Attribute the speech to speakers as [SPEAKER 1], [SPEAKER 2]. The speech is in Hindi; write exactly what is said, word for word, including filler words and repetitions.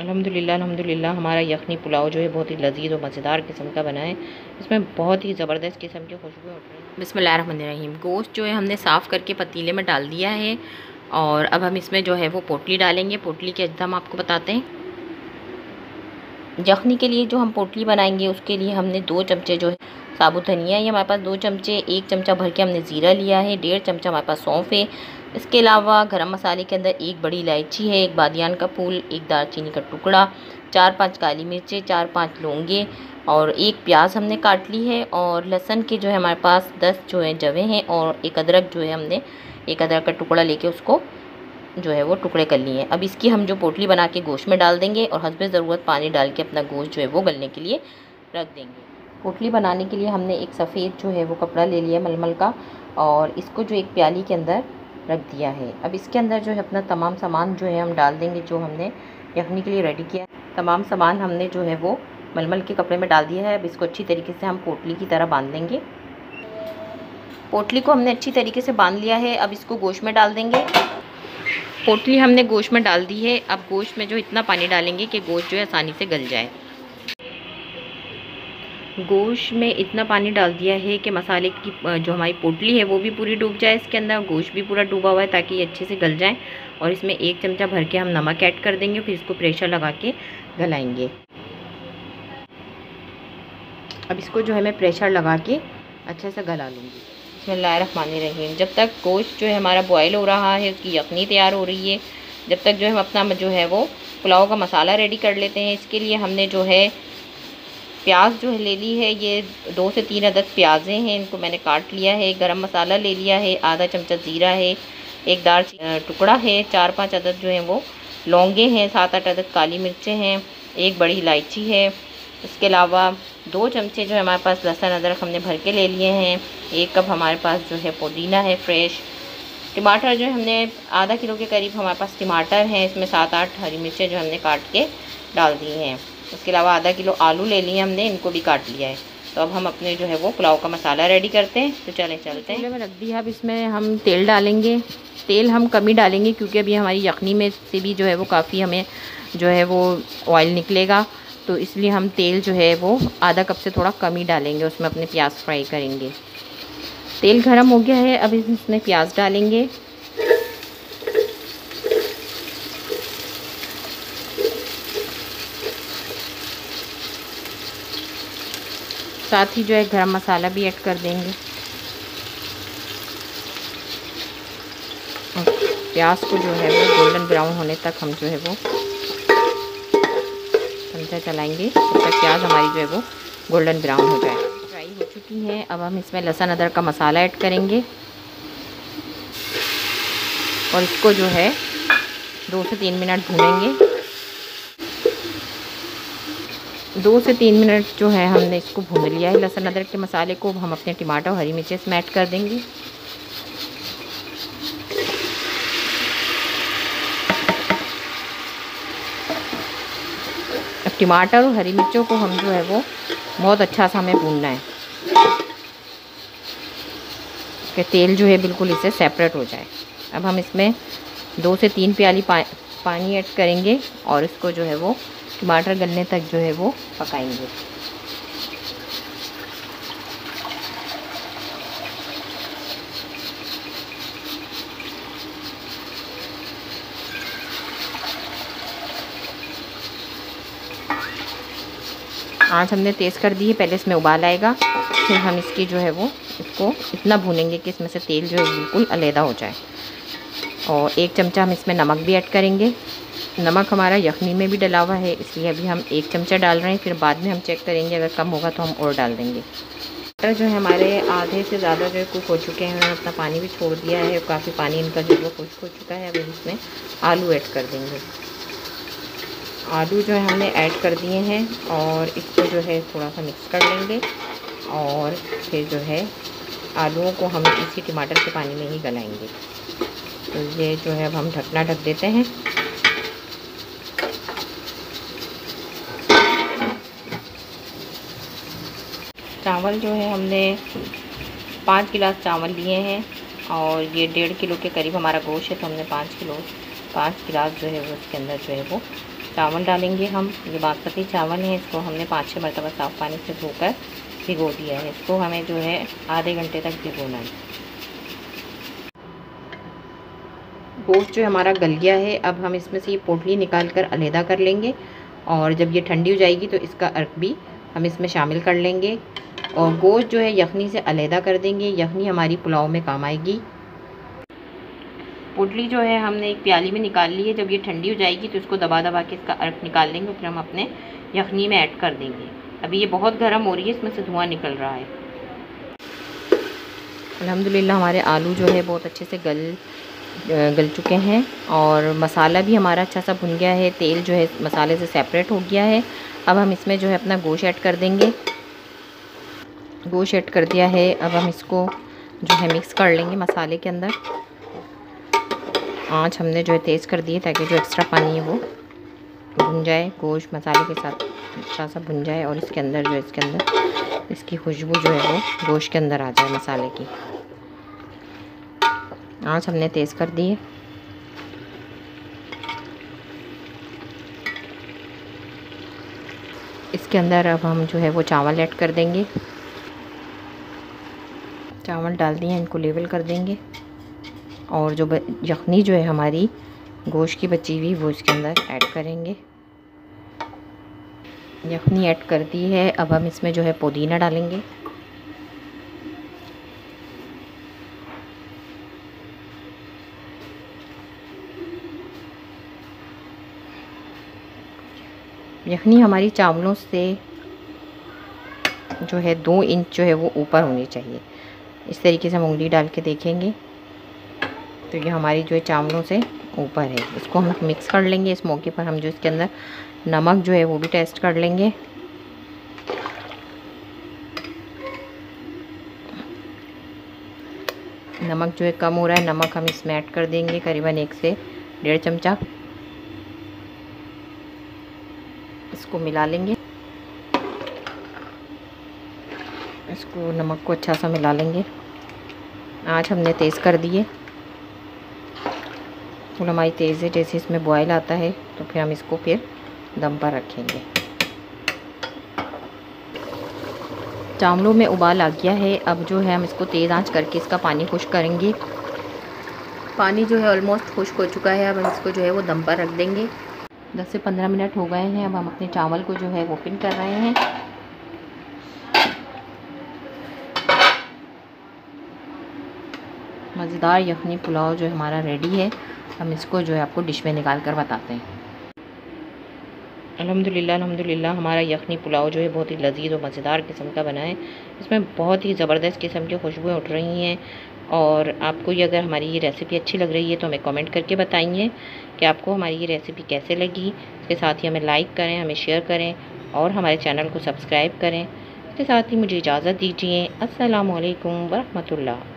[SPEAKER 1] अल्हम्दुलिल्लाह अल्हम्दुलिल्लाह हमारा यखनी पुलाव जो है बहुत ही लजीज और मज़ेदार किस्म का बना है। इसमें बहुत ही ज़बरदस्त किस्म की खुशबू उठ रही है। बिस्मिल्लाहिर्रहमानिर्रहीम। गोश्त जो है हमने साफ़ करके पतीले में डाल दिया है और अब हम इसमें जो है वो पोटली डालेंगे। पोटली के अज्जा हम आपको बताते हैं। यखनी के लिए जो हम पोटली बनाएंगे उसके लिए हमने दो चमचे जो है साबुत धनिया, ये हमारे पास दो चमचे, एक चमचा भर के हमने ज़ीरा लिया है, डेढ़ चमचा हमारे पास सौंफ है। इसके अलावा गरम मसाले के अंदर एक बड़ी इलायची है, एक बादियान का फूल, एक दालचीनी का टुकड़ा, चार पांच काली मिर्चें, चार पांच लौंगे और एक प्याज हमने काट ली है। और लहसुन के जो है हमारे पास दस जो है जवे हैं और एक अदरक जो है हमने एक अदरक का टुकड़ा लेके उसको जो है वो टुकड़े कर लिए हैं। अब इसकी हम जो पोटली बना के गोश्त में डाल देंगे और हस्बे ज़रूरत पानी डाल के अपना गोश्त जो है वो गलने के लिए रख देंगे। पोटली बनाने के लिए हमने एक सफ़ेद जो है वो कपड़ा ले लिया मलमल का और इसको जो एक प्याली के अंदर रख दिया है। अब इसके अंदर जो है अपना तमाम सामान जो है हम डाल देंगे जो हमने यखनी के लिए रेडी किया। तमाम सामान हमने जो है वो मलमल के कपड़े में डाल दिया है। अब इसको अच्छी तरीके से हम पोटली की तरह बांध देंगे। पोटली को हमने अच्छी तरीके से बांध लिया है। अब इसको गोश्त में डाल देंगे। पोटली हमने गोश्त में डाल दी है। अब गोश्त में जो इतना पानी डालेंगे कि गोश्त जो है आसानी से गल जाए। गोश्त में इतना पानी डाल दिया है कि मसाले की जो हमारी पोटली है वो भी पूरी डूब जाए इसके अंदर, गोश्त भी पूरा डूबा हुआ है ताकि ये अच्छे से गल जाए। और इसमें एक चमचा भर के हम नमक ऐड कर देंगे, फिर इसको प्रेशर लगा के गलाएंगे। अब इसको जो है मैं प्रेशर लगा के अच्छे से गला लूँगी। बिस्मिल्लाहिर्रहमानिर्रहीम। जब तक गोश्त जो है हमारा बॉयल हो रहा है, उसकी यखनी तैयार हो रही है, जब तक जो है हम अपना जो है वो पुलाव का मसाला रेडी कर लेते हैं। इसके लिए हमने जो है प्याज जो है ले ली है, ये दो से तीन अदद प्याज़ें हैं, इनको मैंने काट लिया है। गरम मसाला ले लिया है, आधा चमचा ज़ीरा है, एक दार टुकड़ा है, चार पांच अदद जो हैं वो लौंगे हैं, सात आठ अदद काली मिर्चें हैं, एक बड़ी इलायची है। इसके अलावा दो चमचे जो है हमारे पास लहसुन अदरक हमने भर के ले लिए हैं। एक कप हमारे पास जो है पुदीना है फ्रेश। टमाटर जो है हमने आधा किलो के करीब हमारे पास टमाटर हैं, इसमें सात आठ हरी मिर्चें जो हमने काट के डाल दी हैं। उसके अलावा आधा किलो आलू ले लिए हमने, इनको भी काट लिया है। तो अब हम अपने जो है वो पुलाव का मसाला रेडी करते हैं। तो चलें चलते हैं। में रख दिया। अब इसमें हम तेल डालेंगे। तेल हम कम ही डालेंगे क्योंकि अभी हमारी यखनी में से भी जो है वो काफ़ी हमें जो है वो ऑयल निकलेगा, तो इसलिए हम तेल जो है वो आधा कप से थोड़ा कम ही डालेंगे। उसमें अपने प्याज फ्राई करेंगे। तेल गर्म हो गया है, अब इसमें प्याज डालेंगे। साथ ही जो है गरम मसाला भी ऐड कर देंगे। और प्याज को जो है वो गोल्डन ब्राउन होने तक हम जो है वो चमचा चलाएंगे तब तक प्याज हमारी जो है वो गोल्डन ब्राउन हो जाए। फ्राई हो चुकी है। अब हम इसमें लहसुन अदरक का मसाला ऐड करेंगे और इसको जो है दो से तीन मिनट भूनेंगे। दो से तीन मिनट जो है हमने इसको भून लिया है लहसुन अदरक के मसाले को। हम अपने टमाटर और हरी मिर्चें इसमें ऐड कर देंगे। अब टमाटर और हरी मिर्चों को हम जो है वो बहुत अच्छा सा हमें भूनना है कि तेल जो है बिल्कुल इससे सेपरेट हो जाए। अब हम इसमें दो से तीन प्याली पा, पानी ऐड करेंगे और इसको जो है वो टमाटर गलने तक जो है वो पकाएंगे। आँच हमने तेज़ कर दी है। पहले इसमें उबाल आएगा, फिर हम इसकी जो है वो इसको इतना भूनेंगे कि इसमें से तेल जो है बिल्कुल अलहदा हो जाए। और एक चमचा हम इसमें नमक भी ऐड करेंगे। नमक हमारा यखनी में भी डला हुआ है, इसलिए अभी हम एक चमचा डाल रहे हैं, फिर बाद में हम चेक करेंगे, अगर कम होगा तो हम और डाल देंगे। टमाटर जो है हमारे आधे से ज़्यादा जो है कुक हो चुके हैं, उन्होंने अपना पानी भी छोड़ दिया है, काफ़ी पानी इनका जो है वो खुश्क हो चुका है। अब इसमें आलू ऐड कर देंगे। आलू जो है हमने ऐड कर दिए हैं और इसको जो है थोड़ा सा मिक्स कर लेंगे और फिर जो है आलूओं को हम इसी टमाटर के पानी में ही गलाएंगे। तो ये जो है अब हम ढकना ढक देते हैं। चावल जो है हमने पाँच गिलास चावल लिए हैं और ये डेढ़ किलो के करीब हमारा गोश्त है, तो हमने पाँच किलो पाँच गिलास जो है वो इसके अंदर जो है वो चावल डालेंगे हम। ये बासमती चावल है, इसको हमने पाँच छः मरतबा साफ़ पानी से धोकर भिगो दिया है। इसको हमें जो है आधे घंटे तक भिगोना है। गोश्त जो हमारा गल गया है, अब हम इसमें से ये पोटली निकाल कर अलहदा कर लेंगे और जब ये ठंडी हो जाएगी तो इसका अर्क भी हम इसमें शामिल कर लेंगे और गोश्त जो है यखनी से अलहदा कर देंगे। यखनी हमारी पुलाव में काम आएगी। पोटली जो है हमने एक प्याली में निकाल ली है। जब ये ठंडी हो जाएगी तो इसको दबा दबा के इसका अर्क निकाल लेंगे, फिर हम अपने यखनी में ऐड कर देंगे। अभी ये बहुत गर्म हो रही है, इसमें से धुआं निकल रहा है। अल्हम्दुलिल्लाह हमारे आलू जो है बहुत अच्छे से गल गल चुके हैं और मसाला भी हमारा अच्छा सा भुन गया है। तेल जो है मसाले से सेपरेट हो गया है। अब हम इसमें जो है अपना गोश्त ऐड कर देंगे। गोश्त ऐड कर दिया है। अब हम इसको जो है मिक्स कर लेंगे मसाले के अंदर। आँच हमने जो है तेज़ कर दी है ताकि जो एक्स्ट्रा पानी है वो भुन जाए, गोश्त मसाले के साथ अच्छा सा भुन जाए और इसके अंदर जो है इसके अंदर इसकी खुशबू जो है वो गोश्त के अंदर आ जाए मसाले की। आँच हमने तेज़ कर दी है। इसके अंदर अब हम जो है वो चावल ऐड कर देंगे। चावल डाल दिए, इनको लेवल कर देंगे और जो यखनी जो है हमारी गोश्त की बची हुई वो इसके अंदर ऐड करेंगे। यखनी ऐड कर दी है। अब हम इसमें जो है पुदीना डालेंगे। यखनी हमारी चावलों से जो है दो इंच जो है वो ऊपर होनी चाहिए। इस तरीके से हम उंगली डाल के देखेंगे तो ये हमारी जो है चावलों से ऊपर है। इसको हम मिक्स कर लेंगे। इस मौके पर हम जो इसके अंदर नमक जो है वो भी टेस्ट कर लेंगे। नमक जो है कम हो रहा है, नमक हम इसमें ऐड कर देंगे करीबन एक से डेढ़ चमचा। इसको मिला लेंगे। इसको नमक को अच्छा सा मिला लेंगे। आँच हमने तेज़ कर दी है। फुल हमारी तेज़ है। जैसे इसमें बॉयल आता है तो फिर हम इसको फिर दम पर रखेंगे। चावलों में उबाल आ गया है। अब जो है हम इसको तेज़ आंच करके इसका पानी खुश्क करेंगे। पानी जो है ऑलमोस्ट खुश्क हो चुका है। अब हम इसको जो है वो दम पर रख देंगे। दस से पंद्रह मिनट हो गए हैं। अब हम अपने चावल को जो है वो ओपन कर रहे हैं। मज़ेदार यखनी पुलाव जो हमारा रेडी है। हम इसको जो है आपको डिश में निकाल कर बताते हैं। अल्हम्दुलिल्लाह अल्हम्दुलिल्लाह हमारा यखनी पुलाव जो है बहुत ही लजीज और मज़ेदार किस्म का बना है। इसमें बहुत ही ज़बरदस्त किस्म की खुशबुएँ उठ रही हैं और आपको ये अगर हमारी ये रेसिपी अच्छी लग रही है तो हमें कमेंट करके बताइए कि आपको हमारी ये रेसिपी कैसे लगी। इसके साथ ही हमें लाइक करें, हमें शेयर करें और हमारे चैनल को सब्सक्राइब करें। इसके साथ ही मुझे इजाज़त दीजिए। अस्सलामु अलैकुम व रहमतुल्लाह।